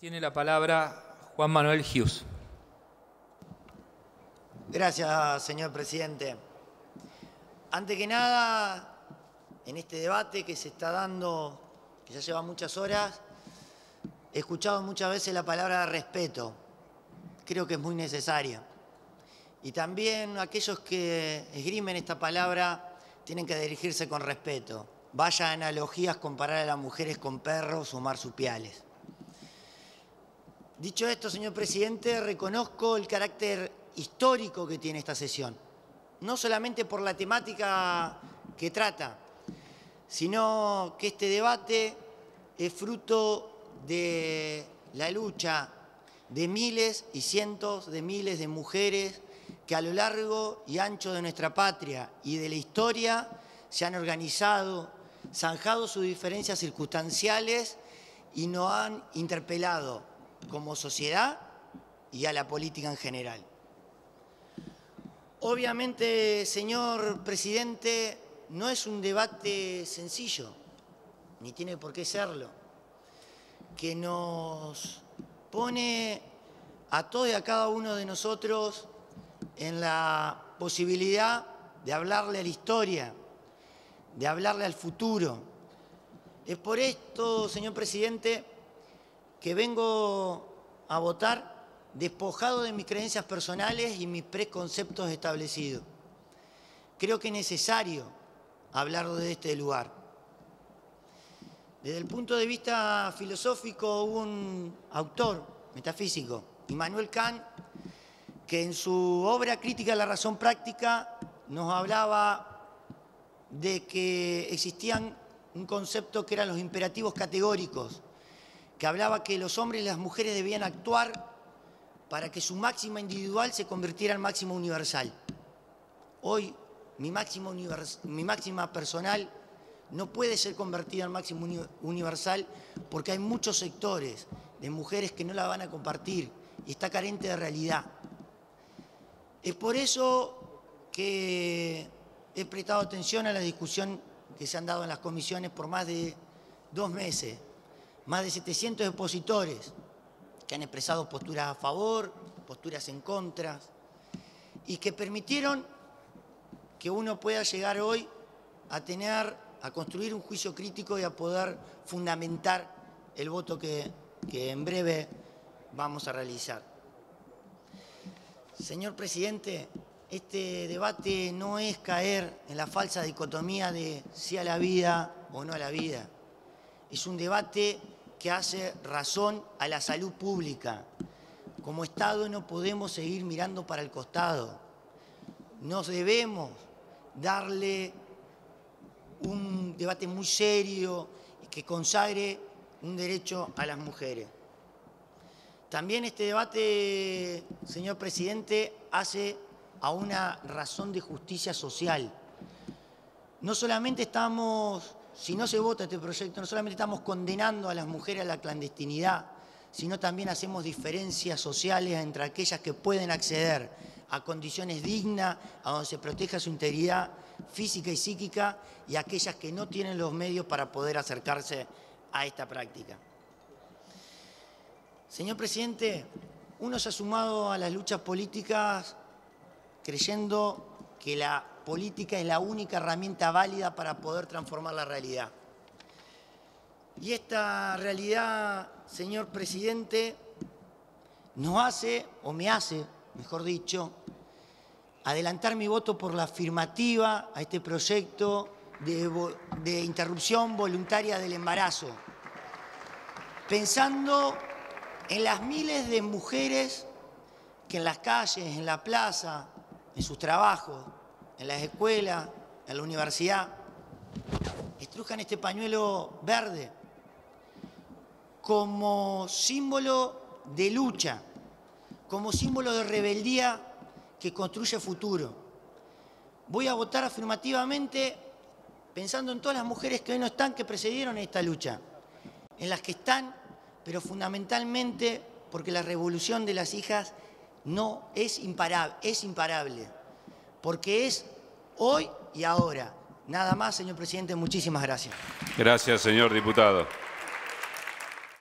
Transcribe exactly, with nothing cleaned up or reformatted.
Tiene la palabra Juan Manuel Hughes. Gracias, señor presidente. Antes que nada, en este debate que se está dando, que ya lleva muchas horas, he escuchado muchas veces la palabra respeto. Creo que es muy necesaria. Y también aquellos que esgrimen esta palabra tienen que dirigirse con respeto. Vaya analogías comparar a las mujeres con perros o marsupiales. Dicho esto, señor presidente, reconozco el carácter histórico que tiene esta sesión. No solamente por la temática que trata, sino que este debate es fruto de la lucha de miles y cientos de miles de mujeres que a lo largo y ancho de nuestra patria y de la historia se han organizado, zanjado sus diferencias circunstanciales y nos han interpelado como sociedad y a la política en general. Obviamente, señor presidente, no es un debate sencillo, ni tiene por qué serlo, que nos pone a todos y a cada uno de nosotros en la posibilidad de hablarle a la historia, de hablarle al futuro. Es por esto, señor presidente, que vengo a votar despojado de mis creencias personales y mis preconceptos establecidos. Creo que es necesario hablar de este lugar. Desde el punto de vista filosófico, hubo un autor metafísico, Immanuel Kant, que en su obra Crítica de la razón práctica nos hablaba de que existían un concepto que eran los imperativos categóricos, que hablaba que los hombres y las mujeres debían actuar para que su máxima individual se convirtiera en máxima universal. Hoy, mi máxima, univers, mi máxima personal no puede ser convertida en máxima uni, universal porque hay muchos sectores de mujeres que no la van a compartir y está carente de realidad. Es por eso que he prestado atención a la discusión que se han dado en las comisiones por más de dos meses. Más de setecientos expositores que han expresado posturas a favor, posturas en contra, y que permitieron que uno pueda llegar hoy a tener, a construir un juicio crítico y a poder fundamentar el voto que, que en breve vamos a realizar. Señor presidente, este debate no es caer en la falsa dicotomía de sí a la vida o no a la vida. Es un debate que hace razón a la salud pública. Como Estado no podemos seguir mirando para el costado. Nos debemos darle un debate muy serio y que consagre un derecho a las mujeres. También este debate, señor presidente, hace a una razón de justicia social. No solamente estamos... Si no se vota este proyecto, no solamente estamos condenando a las mujeres a la clandestinidad, sino también hacemos diferencias sociales entre aquellas que pueden acceder a condiciones dignas, a donde se proteja su integridad física y psíquica, y aquellas que no tienen los medios para poder acercarse a esta práctica. Señor presidente, uno se ha sumado a las luchas políticas creyendo que la política es la única herramienta válida para poder transformar la realidad. Y esta realidad, señor presidente, nos hace, o me hace, mejor dicho, adelantar mi voto por la afirmativa a este proyecto de, de interrupción voluntaria del embarazo, pensando en las miles de mujeres que en las calles, en la plaza, en sus trabajos, en las escuelas, en la universidad, estrujan este pañuelo verde como símbolo de lucha, como símbolo de rebeldía que construye futuro. Voy a votar afirmativamente pensando en todas las mujeres que hoy no están, que precedieron esta lucha, en las que están, pero fundamentalmente porque la revolución de las hijas no es imparable, es imparable, porque es hoy y ahora. Nada más, señor presidente, muchísimas gracias. Gracias, señor diputado.